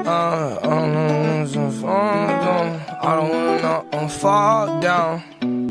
I don't wanna fall down.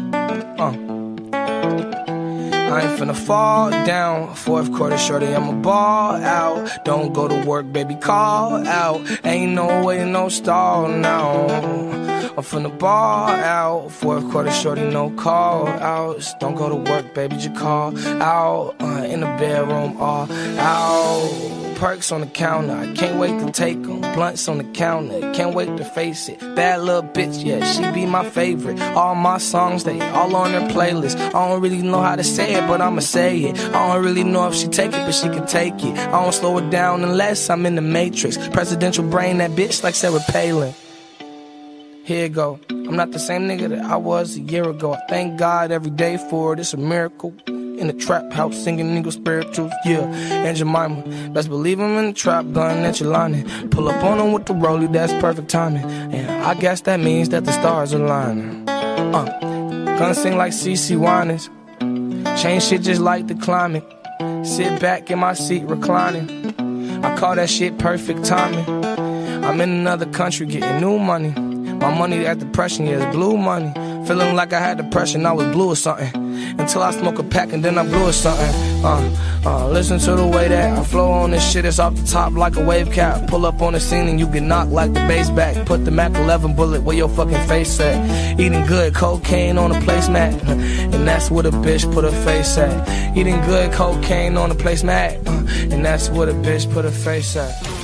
I ain't finna fall down. Fourth quarter, shorty, I'ma ball out. Don't go to work, baby, call out. Ain't no way, no stall now. I'm finna ball out. Fourth quarter, shorty, no call outs. Don't go to work, baby, just call out. In the bedroom, all out. Perks on the counter, I can't wait to take them. Blunts on the counter, can't wait to face it. Bad little bitch, yeah, she be my favorite. All my songs, they all on her playlist. I don't really know how to say it, but I'ma say it. I don't really know if she take it, but she can take it. I don't slow it down unless I'm in the Matrix. Presidential brain, that bitch like Sarah Palin. Here you go. I'm not the same nigga that I was a year ago. I thank God every day for it, it's a miracle. In the trap house singing nigga spirituals, yeah. And Jemima, best believe I'm in the trap, gun at your lining. Pull up on him with the rollie, that's perfect timing. And I guess that means that the stars are lining. Gonna sing like CeCe Winans. Change shit just like the climate. Sit back in my seat reclining. I call that shit perfect timing. I'm in another country getting new money. My money at depression, yeah, it's blue money. Feeling like I had depression, I was blue or something. Until I smoke a pack and then I blew or something. Listen to the way that I flow on this shit, it's off the top like a wave cap. Pull up on the scene and you get knocked like the bass back. Put the Mac 11 bullet where your fucking face at. Eating good cocaine on a placemat, and that's where the bitch put her face at. Eating good cocaine on a placemat, and that's where the bitch put her face at.